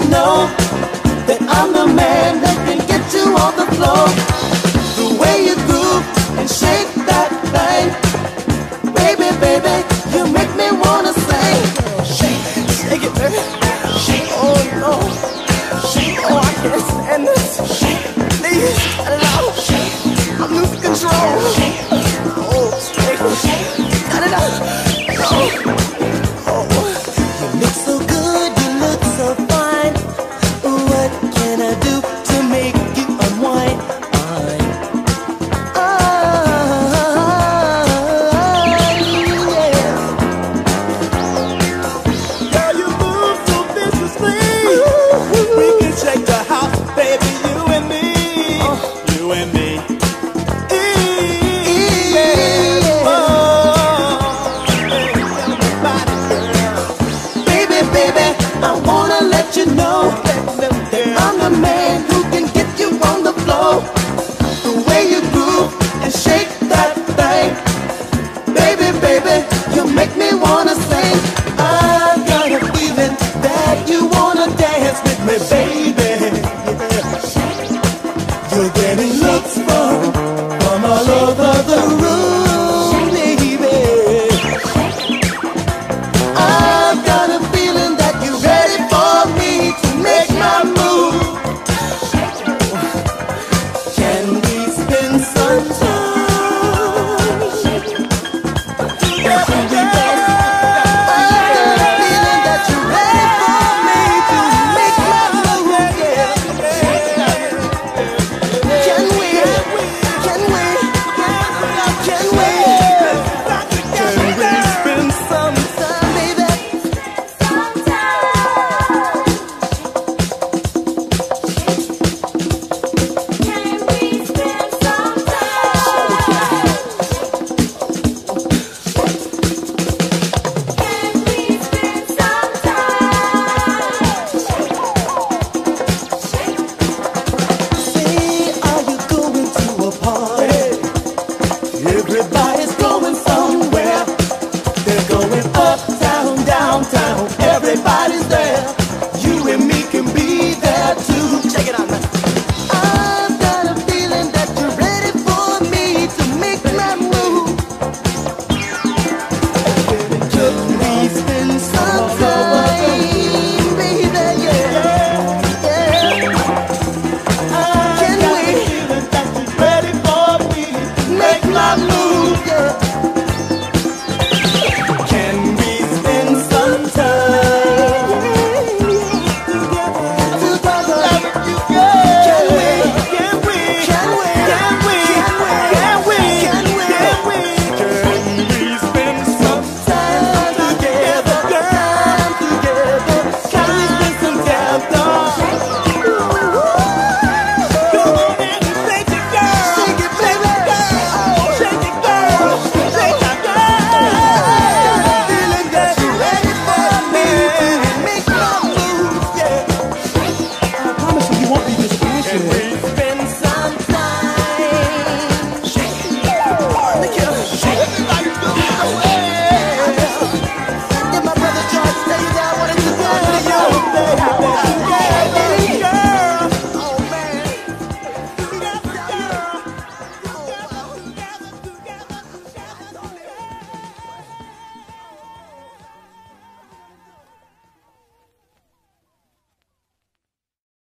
know that I'm the man that can get you on the floor. The way you groove and shake that thing, baby, baby, you make me wanna sing. Shake, shake it, baby. Shake, oh no. Shake, oh I can't stand this. Shake, please, cut it out. Shake, I'm losing control. Shake, oh, shake, cut it out. No. You look so good, you look so fine. What can I do to make you unwind? Yeah. Girl, you move so viciously. We can shake the house, baby, you and me. You and me. Baby, baby, I wanna let you know